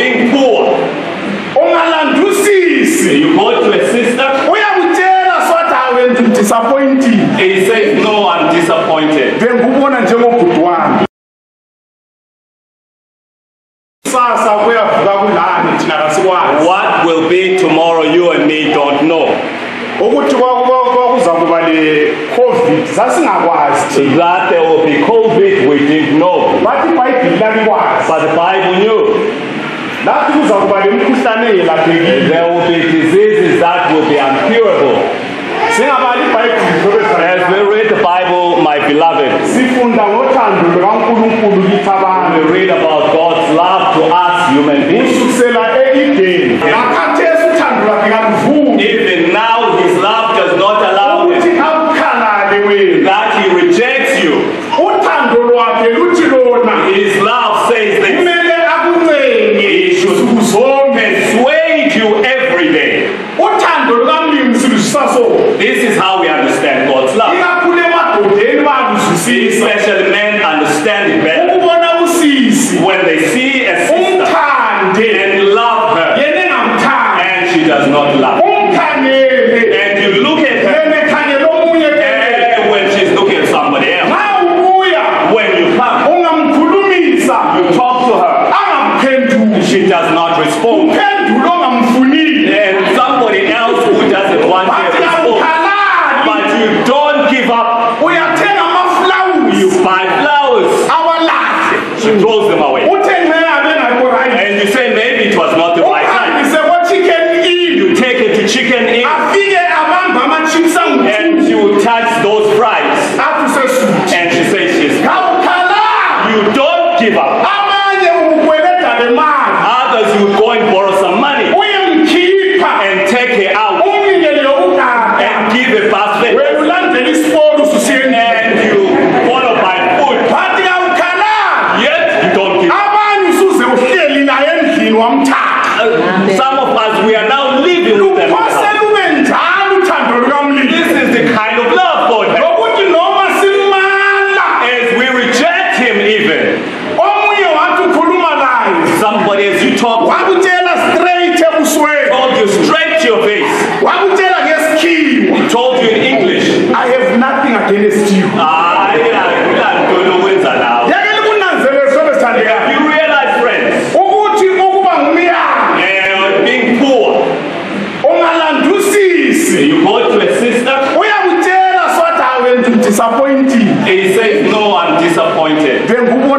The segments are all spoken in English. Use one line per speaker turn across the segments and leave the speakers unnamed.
being poor. You go to a sister. He says, no, I'm disappointed. What will be tomorrow, you and me don't know. That there will be COVID, we didn't know. But the Bible knew. There will be diseases that will be incurable. As we read the Bible, my beloved, we read about God's love to us human beings. Even now, His love does not allow him that He rejects you. His love says this. He should persuade you every day. This is how we understand God's love. Especially men understand it better. When they see a sister and love her, and she does not love. And you look at her, and when she's looking at somebody else, when you come, you talk to her, she does not respond. And somebody else who doesn't want her to respond. But you don't give up. You buy flowers. She throws them away. And you say maybe it was not the right time. You take it to Chicken Inn. And you touch those fries. And she says she's you don't give up. Others you go and borrow some money and take her out and give a basket. And you follow by food. Yet you don't give up. Some of us, we are now living with them. This is the kind of love God has. As we reject Him even. Somebody as you talk told you straight to your face. He told you in English,
I have nothing against you.
You realize, friends, being poor, you go to a sister, he says, no, I'm disappointed.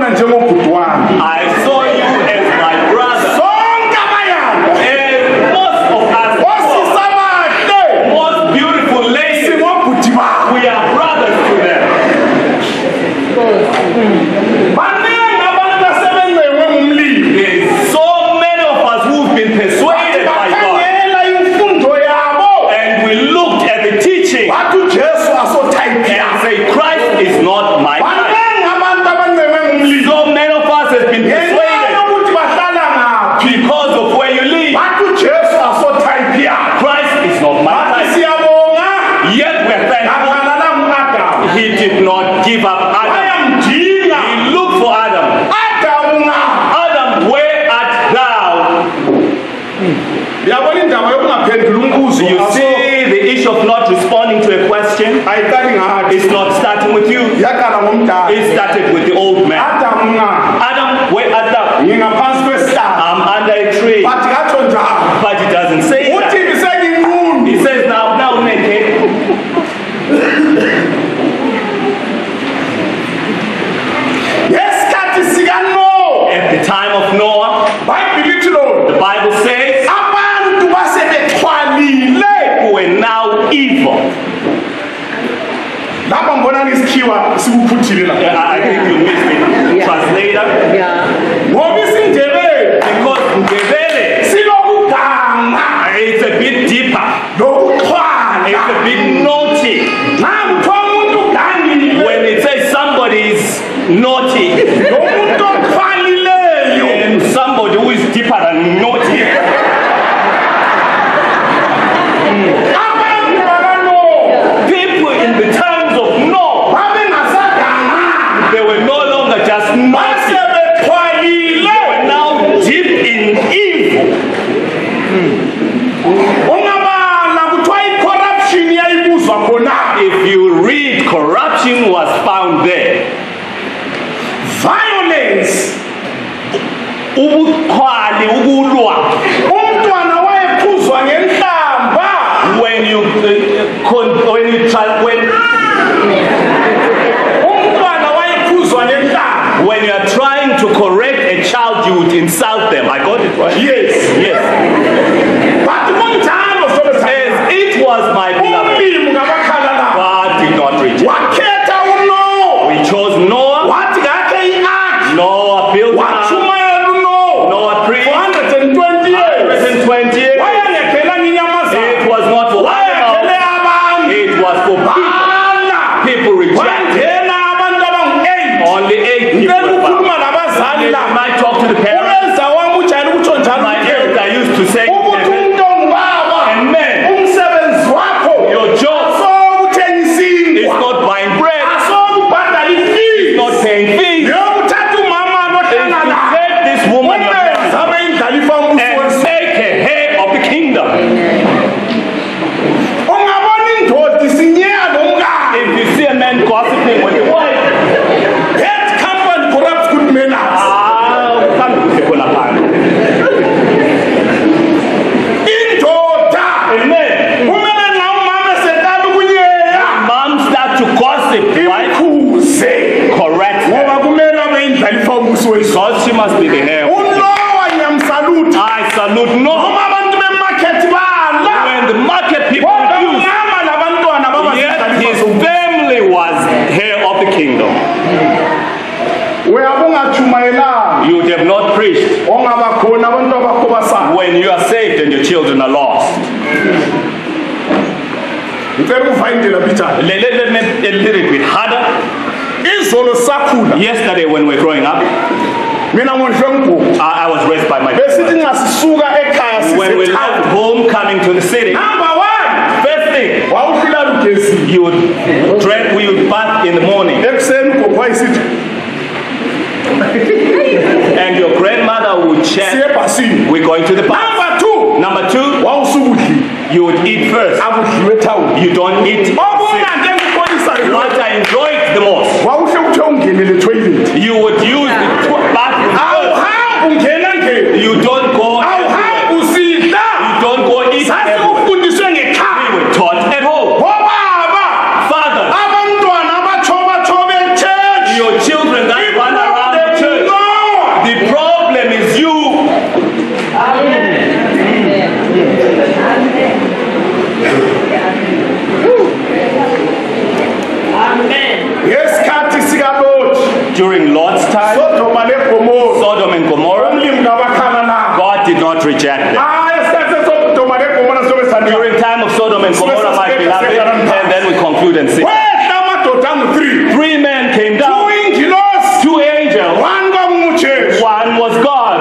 I saw you as my brother. And most of us, most beautiful ladies, we are brothers to them. There's so many of us who've been persuaded by God. And we looked at the teaching and say, Christ is not my Christ. So many of us have been persuaded because of where you live. Christ is not my Christ. Yet we're thankful He did not give up Adam. He looked for Adam. Adam, where art thou? You see the issue of not responding to a question. It's not starting with you. It started with the old man. Adam, where art thou? I'm under a tree. But it doesn't say that. He says now naked. At the time of Noah, the Bible says who were now evil. I think you missed it. Translator. Because it's a bit deeper. It's a bit naughty. When it says somebody is naughty, and somebody who is deeper than naughty. People in the times of Noah, they were no longer just naughty. They were now deep in evil. ubukhali ukulwa.
Umntwana wayephuzwa ngenhlamba.
When you are trying to correct a child, you would insult them. I got it right.
Yes.
Yes.
But
it was my beloved. God did not reject. We chose Noah. Noah built an ark. Noah preached
420 years.
120 years. It was not for animals. It was for people. People rejected. Only 8 people. I might talk to the parents. My parents, I used to say to them, and men, your job is not buying bread. It's not paying fees. It's to take this woman and make a head of the kingdom. If you see a man gossiping with his wife, because she must be the hair. I salute Noah. When the market people refused, yet his family was hair of the kingdom. You would have not preached when you are saved and your children are lost. Let me a little bit harder. Yesterday when we were growing up, I was raised by my parents. When we left home coming to the city, first thing, you would drink, we would bath in the morning. And your grandmother would check, we're going to the bath. Number two, you would eat first. You don't eat. What I enjoyed the most, you would use the bathroom first. You don't go everywhere. You don't go eat everywhere. We were taught at home. Father, your children that run around the church, the problem is you. During Lord's time, Sodom and Gomorrah, God did not reject them. During time of Sodom and Gomorrah, my beloved, and then we conclude and say, 3 men came down, 2 angels, one was God.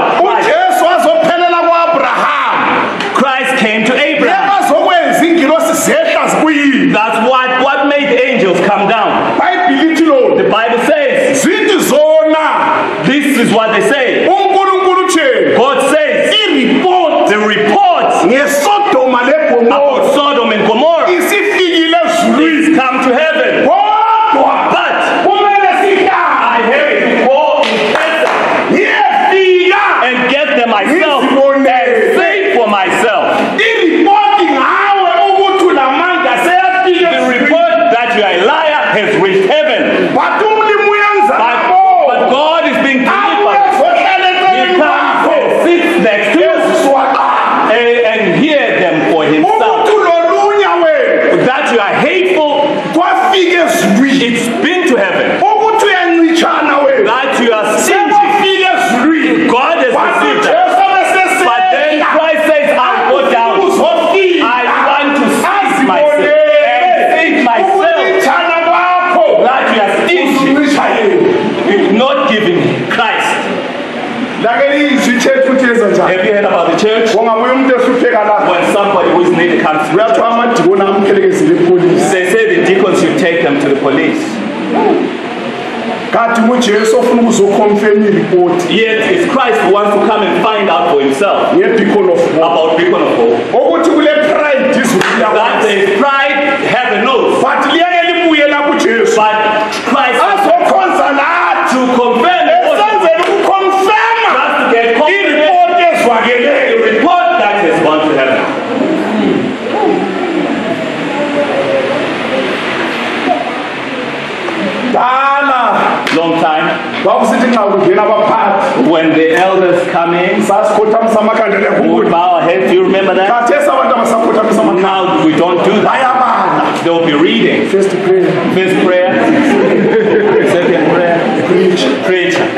Christ came to Abraham. That's what made angels come down. The Bible says, this is what they say. God says, the report about Sodom and Gomorrah is come to heaven. But I have to go and get them myself and save for myself. The report that you are a liar has reached heaven. But God is being delivered. He comes and sits next to us and hear them for himself. That you are hateful, it's been to heaven. That you are stingy, God has received that. But then Christ says, I'll go down. I want to seize myself and save myself. That you are stingy, it's not giving Christ. Have you heard about the church? When somebody who is needy comes to the church, they say the deacons should take them to the police. Yet it's Christ who wants to come and find out for himself about Beacon of Hope. That is pride, heaven knows. But Christ to confirm just to get confirmed We would bow our head. Do you remember that? Now we don't do that. They'll be reading. First prayer. Second prayer. Preacher.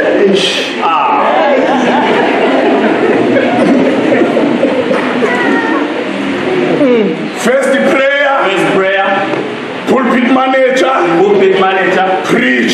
First prayer. Pulpit manager. Preach.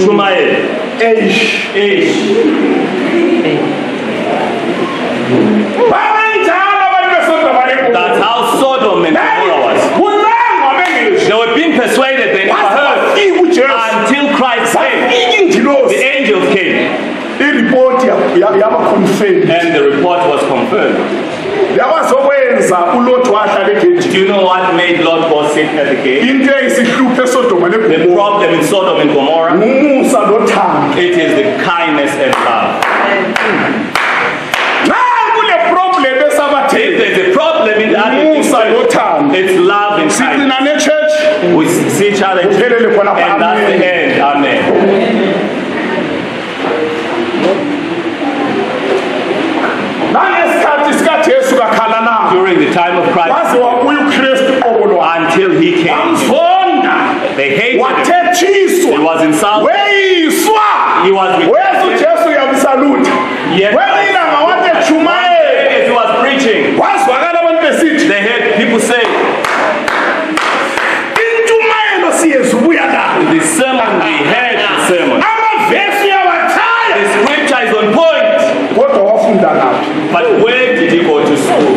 That's how Sodom and Gomorrah was. They were being persuaded, they never heard until Christ came. The angels came. And the report was confirmed. Do you know what made Lot go sit at the gate? The problem in Sodom and Gomorrah, it is the kindness and love. If there's a problem in the it's love and kindness. We see each other and that's the end. Amen. During the time of Christ, until he came, they hated him. He was insulted. He was rejected. Yet, as he was preaching, they heard people say, the sermon, we heard the sermon. The scripture is on point. But where did he go to school?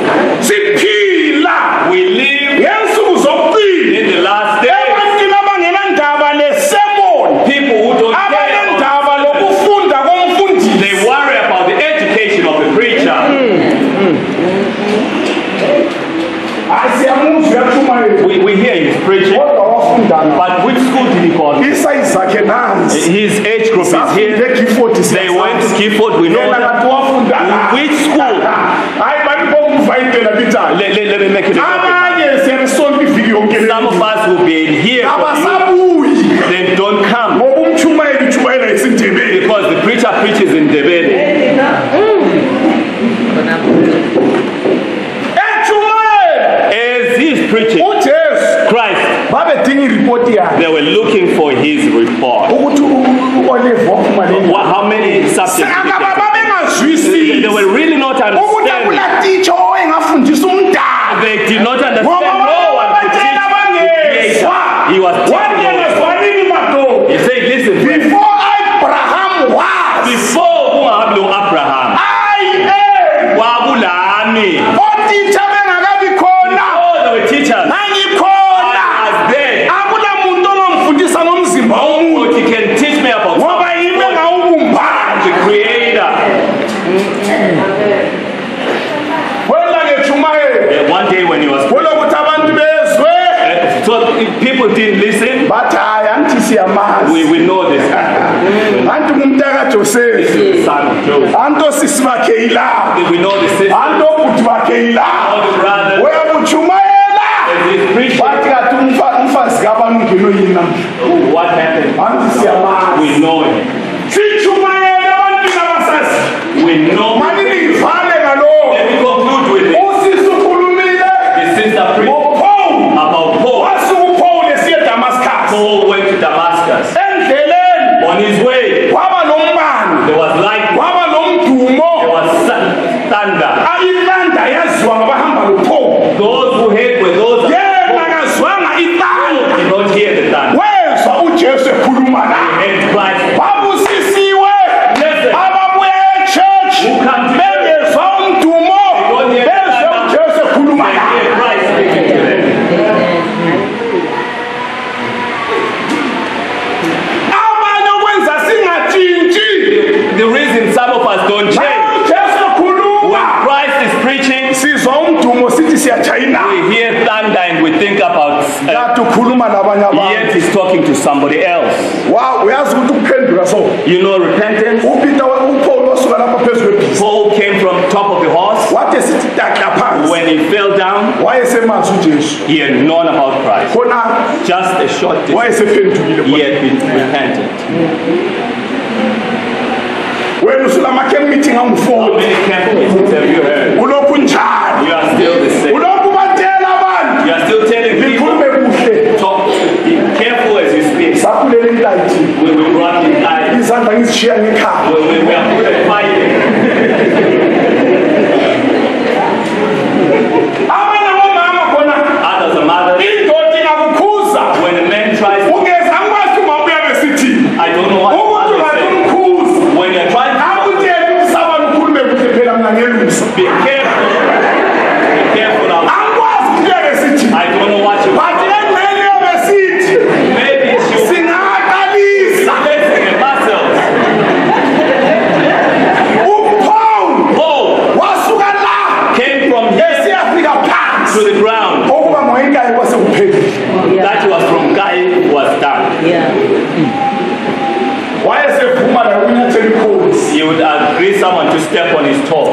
We live in the last days. People who don't care they worry about the education of the preacher. We hear he's preaching, but which school did he go to? His age group is here. They went to Gifford, we know that. Which school? Let me make it a some of us will be in here, they don't come because the preacher preaches in Ndebele. As he's preaching Christ, they were looking for his report. How many subjects? They were really not understanding. They did not understand. No one could teach. He was teaching. He said, listen, before Abraham, before there were teachers, he can teach me about the Creator. One day when he was so people didn't listen, but we know this. This is the son of Joseph. We know the sister. All the brothers. What happened? We know it. We know it. Let me conclude with it. The sister preached about Paul. Paul went to Damascus. On his way, there was lightning. There was thunder. Those who hate were those who did not hear the thunder. And Christ. Who come to the reason some of us don't change, when Christ is preaching, we hear thunder and we think about yet he's talking to somebody else. You know repentance? Paul came from top of the horse. When he fell down, he had known about Christ. Just a short distance, he had been repentant.
Wena usulama camp meeting
How
angu-40.
many camp meetings have you heard?
Ulokhu njalo.
You are still the same.
Ulokhu batshela abantu.
You are still telling people,
Likhulume kuhle.
talk, be careful as you speak.
Sakhulele entayitini.
We will run in time.
Izandla ngizishiya ngekhaya.
We are good at fighting.
Abanye omama khona
Others are mothers.
indoda ingakukhuza.
When a man tries to,
Ungeza angikwazi uma ubuya besithi.
I don't know what
Ukuthi
others say.
ungakumkhuza.
When you're trying to,
Akutshela ukuthi abantu ukhulume kuhle phela mina ngelusa.
be careful. Be careful now.
Angikwazi ukuya besithi.
I don't know what you
But engxenye yobesithi.
maybe she was
Singaqalisa.
blessing in muscles.
Paul wasuka la
Came from here
esiyafika
to
phansi.
the ground.
Okuba ngoyinkayi kwasekuphelile.
That was from Guy was done.
Wayesevuma la ukunyathela ikhosi.
He would agree someone to step on his toe.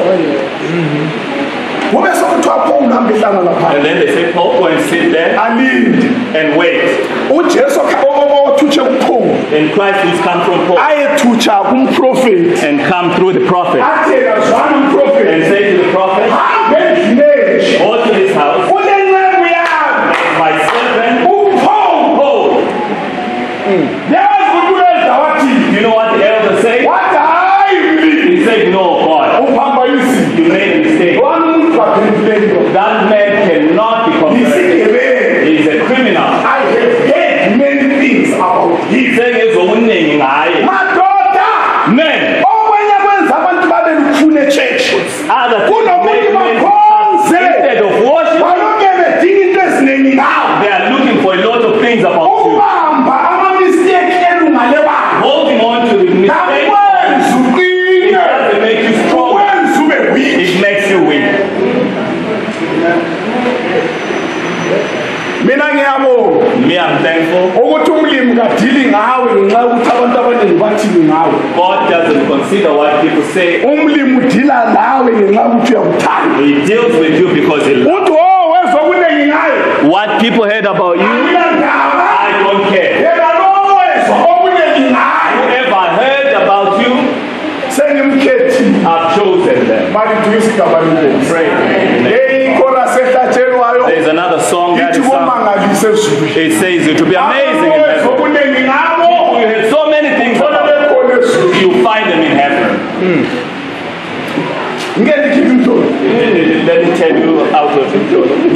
Kube sokuthiwa Paul uhambe ehlangana
And
phansi.
then they say, Paul, go and sit there
Alinde.
and wait.
uJesu othutshe kuPaul
And Christ who's come from Paul
ayethutsha kumprofeti.
and come through the prophet.
Athela zwana
And
umprofeti.
say to the prophet,
Hambe endlini.
go to this house,
Unenceku yami.
my servant,
uPaul.
Paul.
Yazi ukuthi uyenza wathi.
You know what the elder said?
Wathi hayi mlimi.
He said, no, God,
Uphamba izinto.
you made a mistake.
One fucking
That man cannot be converted. He's a criminal.
I have heard many things about him.
He's saying it's only ngaye.
Madoda.
Men,
Okwenya kwenza abantu babe lukhuni echurch.
other things
Kunokuthi
make men
bakhonze.
instead of worship,
Balonke bedinga into eziningi ngawo.
they are looking for a lot of things about you.
Ukubamba ama-mistake elungale babo.
Holding on to the mistake
Akwenzi uqine.
doesn't make you strong.
Ukwenza ube weak.
It makes you weak.
Mina ngiyabonga
Me, I'm thankful.
ukuthi umlimi kadili ngawe ngenxa yokuthi abantu abaningi bathini ngawe.
God doesn't consider what people say.
Umlimi udila nawe ngenxa yokuthi uyakuthanda.
He deals with you because he loves
Uthi oh wezwa okuningi ngaye.
you. What people heard about you,
Angiyandaba.
I don't care.
Yena lo wezwa okuningi ngaye.
Whoever heard about you,
Sengimkhethi.
I've chosen them.
Mali tuyisigaba lenkosi.
Pray.
Hey ikhona sehlatshelwayo.
There's another song that
Ithi
is sung.
komangalise ezulwini.
It says it will be amazing in
Wezwa
heaven.
okuningi ngabo.
You heard so many things
Khona
about
bekhona ezulwini.
you, find them in heaven.
Ngeke ngikhiphe imtholo.
Let me tell you out of it.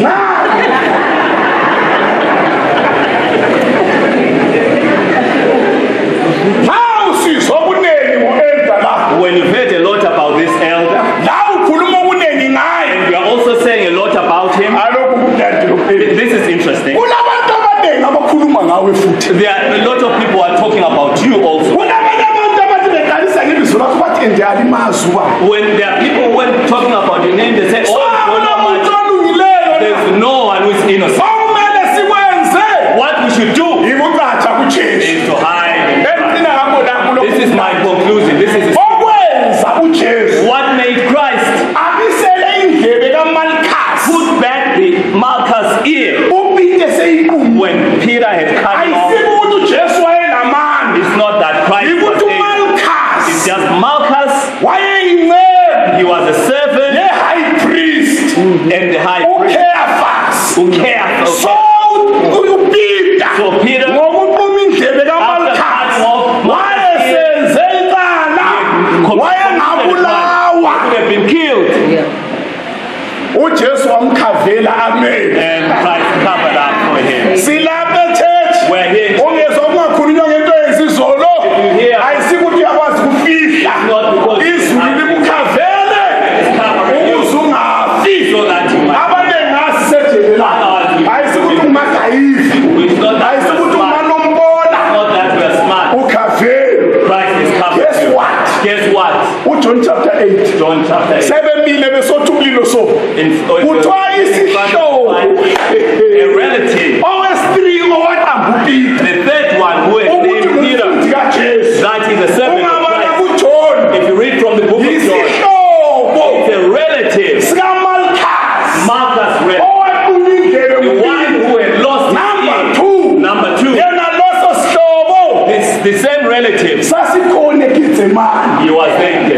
Now usizwa okuningi ngo-elder la.
When you've heard a lot about this elder,
La ukhuluma okuningi ngaye.
you are also saying a lot about him.
Alokhu kumnandi lokhu.
This is interesting.
Kunabantu abaningi abakhuluma ngawe futhi.
There are a lot of people are talking about you also.
Kunabanye abantu abathi beqalisa ngebizo lakho bathi endiyala imazwi uba.
When there are people when talking about your name, they say, oh, you don't know much.
olungileyo.
There's no one who is innocent.
Okumele sikwenze.
What we should do
Yikucatsha kuJesu.
is to hide.
Egcina ngakho lapho lokho.
This is my conclusion. This is
Okwenza uJesu.
what made Christ
Abisele indlebe kaMalchus.
put back the Malchus ear
Upite seyiqumbu.
when Peter had cut him off.
Ayisibo ukuthi uJesu wayenamandla.
It's not that Christ was
Yikuthi
able.
uMalchus
It's just Malchus.
wayeyinceku
He was a servant
ye-high priest
and the high priest
uCaiaphas.
who cared.
So
Okay.
uPeter
So Peter,
ngokuquma indlebe kaMalchus
cutting off Malchus'
wayesenze icala wayengabulawa.
could have been killed.
uJesu wamkhavela amen.
And Christ covered up for him.
Silapha church.
We're here.
Ungezwa kungakhulunywa ngento yezizolo.
You hear?
Ayisikuthi uyakwazi ukufihla.
Not because
Izulu limukhavele
covering you
ukuze ungafi.
so that you might.
Abaningi ngasisedele la. Ayisikuthi umagayivi.
It's not that we're
Ayisikuthi
smart.
umanombola.
Not that we're smart.
Ukhavele.
Christ is covered.
Guess
you.
what?
Guess what?
uJohn chapter 8.
John chapter 8.
Sebemile besothi umlilo so. Kuthiwa isihlobo.
A relative.
Owesithree owaqamba uPeter.
The third one who is
Ukuthi
named Peter.
ngumfundi kaJesu.
That is a servant of
Ungabala
Christ.
kuJohn.
If you read from the book of John,
Isihlobo
it's a relative.
sikaMalchus.
Malchus read.
Owaquma indlebe
The
uPeter.
one who had lost his
Number
ear.
2.
Number 2.
Yena loso sihlobo.
This the same relative.
Sasikhona eGetsemane.
He was there in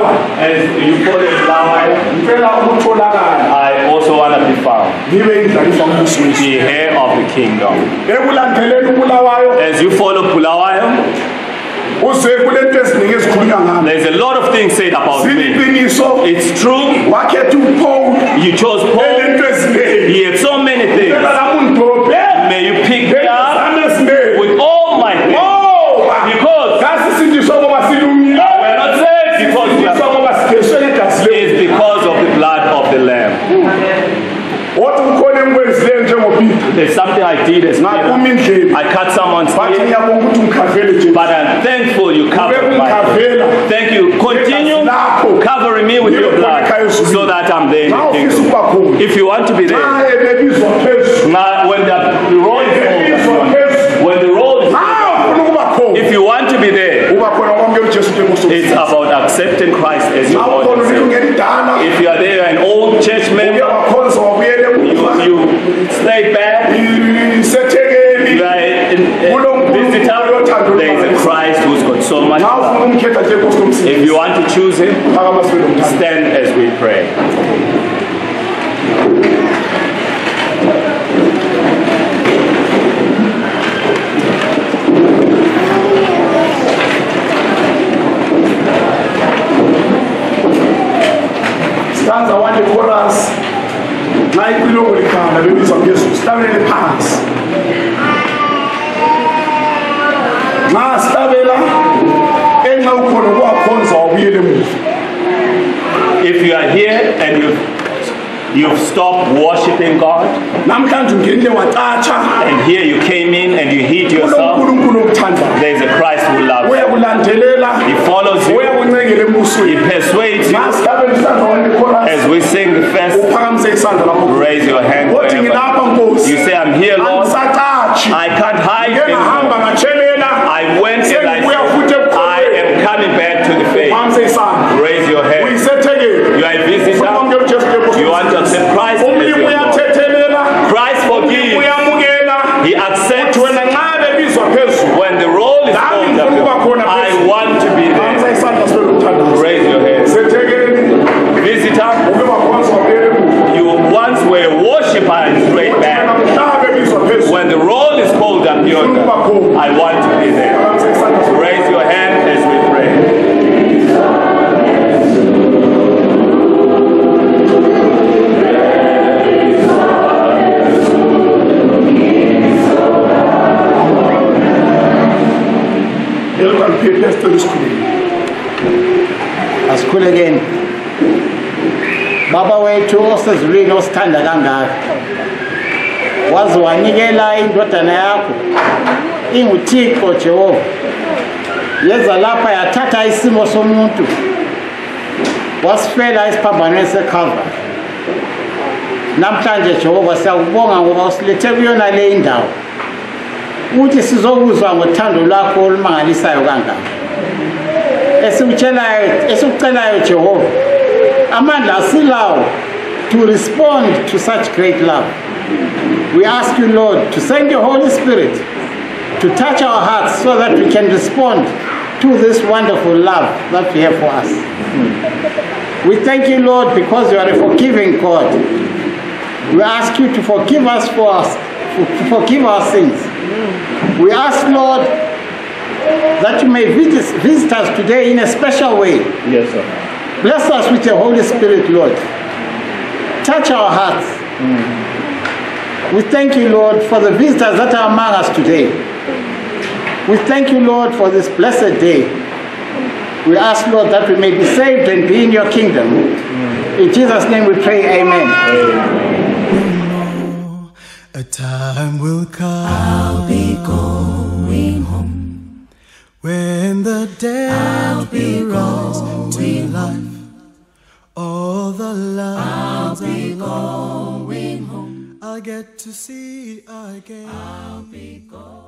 As you follow Bulawayo, I also want to be found. The heir of the kingdom. As you follow Bulawayo, there's a lot of things said about me. It's true. You chose Paul. He had so many things. May you pick me up with all my things. Because we're not saved because we are. It's because of the blood of the Lamb. There's something I did as Peter. I cut someone's ear, but I'm thankful you covered my ear. Thank you. Continue covering me with your blood so that I'm there in the kingdom. If you want to be there, now when the road is over, when the road is over, if you want to be there, it's about accepting Christ as your Lord and Savior. If you are there, an old church member, you stay back, you are a visitor, there is a Christ who's got so much love. If you want to choose him, stand as we pray.
Stanza one the chorus. Nayi kwilongo likhanda bebizwa ngesu sihlabelele phansi. Nxa sihlabela enxa ukhona kwakhonza wabuyele emuva.
If you are here and you've stopped worshiping God, and here you came in and you hid yourself, there is a Christ who loves you. He follows you. He persuades you. As we sing the first, raise your hand wherever. You say, I'm here, Lord. I can't hide anymore. I went and I am coming back to the faith. Raise your hand. You are a visitor. You want to accept Christ as your Lord. Christ forgives. He accepts. When the roll is called up, I want to be there. Raise your hand. Visitor, you once were a worshiper and straight back. When the roll is called up, I want to be there. Raise your hand as we pray.
Asikhule again. Baba wethu osezulwini osithanda kangaka. Wazi wanikela indodana yakho. InguThixo Jehova. Yeza lapha yathatha isimo somuntu. Wasifela isiphambanweni seCalvary. Namhlanje Jehova siyakubonga ngoba usilethe kuyona le indawo. Uthi sizokuzwa ngothando lwakho olumangalisayo kangaka. Esikucelayo Jehova, amandla asilawo to respond to such great love. We ask you, Lord, to send your Holy Spirit to touch our hearts so that we can respond to this wonderful love that you have for us. We thank you, Lord, because you are a forgiving God. We ask you to forgive us to forgive our sins. We ask, Lord, that you may visit us today in a special way.
Yes, sir.
Bless us with your Holy Spirit, Lord. Touch our hearts. We thank you, Lord, for the visitors that are among us today. We thank you, Lord, for this blessed day. We ask, Lord, that we may be saved and be in your kingdom. In Jesus' name we pray, amen.
A time will come, I'll be going home, when the dead will rise to life. All the love I'll be going home, I'll get to see again. I'll be going